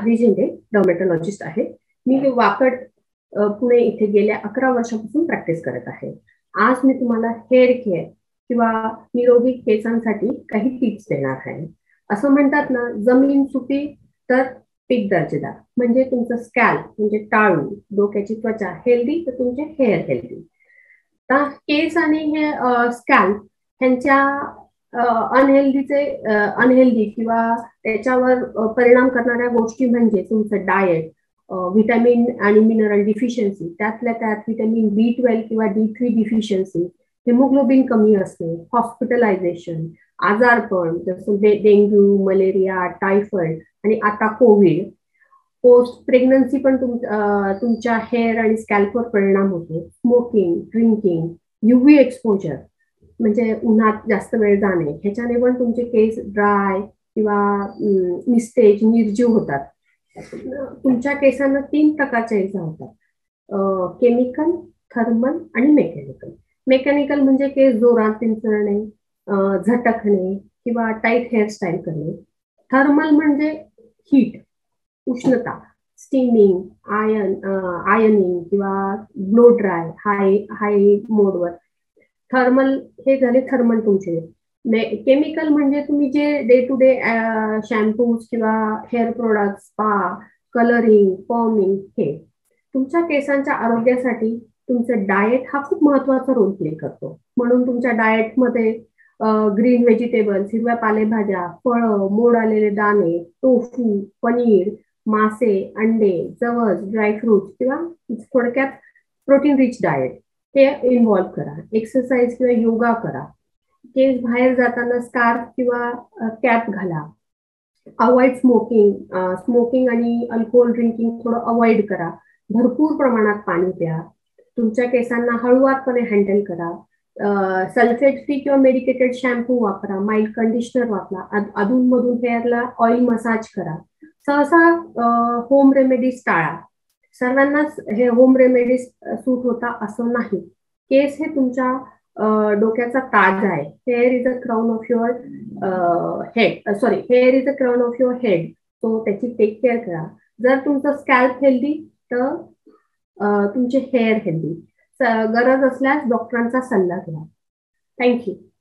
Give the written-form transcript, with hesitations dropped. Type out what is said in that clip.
माधवी झेंडे डर्मेटॉलॉजिस्ट आहे. मी वाकड पुणे इथे गेल्या 11 वर्षापासून प्रॅक्टिस करत आहे. आज मी तुम्हाला हेअर केअर किंवा निरोगी केसांसाठी काही टिप्स देणार आहे. असं म्हणतात ना, जमीन सुपी तर पीक दर्जेदार. म्हणजे तुमचं स्कॅल्प म्हणजे टाळू, डोक्याची त्वचा हेल्दी तर तुमचे हेअर हेल्दी. तर केस आणि हे स्कॅल्प ह्यांच्या अनहेल्दी किंवा त्याच्यावर परिणाम करणाऱ्या गोष्टी म्हणजे तुमचं डाएट, व्हिटॅमिन आणि मिनरल डिफिशियन्सी, त्यातल्या त्यात व्हिटॅमिन B12 किंवा D3 डिफिशियन्सी, हिमोग्लोबिन कमी असणे, हॉस्पिटलायझेशन, आजारपण जसं डेंग्यू, मलेरिया, टायफॉइड आणि आता कोविड. पोस्ट प्रेग्नन्सी पण तुमच्या हेअर आणि स्कॅल्पवर परिणाम होतो. स्मोकिंग, ड्रिंकिंग, UV एक्सपोजर म्हणजे उन्हात जास्त वेळ जाणे, ह्याच्याने पण तुमचे केस ड्राय किंवा निस्तेज, निर्जीव होतात. तुमच्या केसांना 3 प्रकारच्या इजा होतात: केमिकल, थर्मल आणि मेकॅनिकल. मेकॅनिकल म्हणजे केस जोरात पिंचरणे, झटकणे किंवा टाईट हेअरस्टाईल करणे. थर्मल म्हणजे हीट, उष्णता, स्टीमिंग, आयनिंग किंवा ब्लो ड्राय हाय मोडवर. थर्मल हे झाले थर्मल तुमचे. केमिकल म्हणजे तुम्ही जे डे टू डे शॅम्पूज किंवा hair products, spa, colouring, forming, हे तुमच्या केसांच्या आरोग्यासाठी तुमचं डाएट हा खूप महत्वाचा रोल प्ले करतो. म्हणून तुमच्या डाएटमध्ये ग्रीन व्हेजिटेबल्स, हिरव्या पालेभाज्या, फळं, मोड आलेले दाणे, टोफू, पनीर, मासे, अंडे, जवस, ड्रायफ्रुट्स किंवा थोडक्यात प्रोटीन रिच डाएट हे इन्व्हॉल्व करा. एक्सरसाइज किंवा योगा करा. केस बाहेर जाताना स्कार्फ किंवा कॅप घाला. अवॉइड स्मोकिंग आणि अल्कोहोल ड्रिंकिंग थोडं अवॉइड करा. भरपूर प्रमाणात पाणी प्या. तुमच्या केसांना हळूवारपणे हँडल करा. सल्फेट फ्री किंवा मेडिकेटेड शॅम्पू वापरा. माइल्ड कंडिशनर वापरा. अधूनमधून हेअरला ऑइल मसाज करा. सहसा होम रेमेडीज टाळा. सर्वांनाच हे होम रेमेडीज सूट होता असं नाही. केस हे तुमच्या डोक्याचा ताज आहे. Hair is a crown of your hair is a crown of your head. So त्याची टेक केअर करा. जर तुमचं स्कॅल्प हेल्दी तर तुमचे हेअर हेल्दी. गरज असल्यास डॉक्टरांचा सल्ला घ्या. थँक्यू.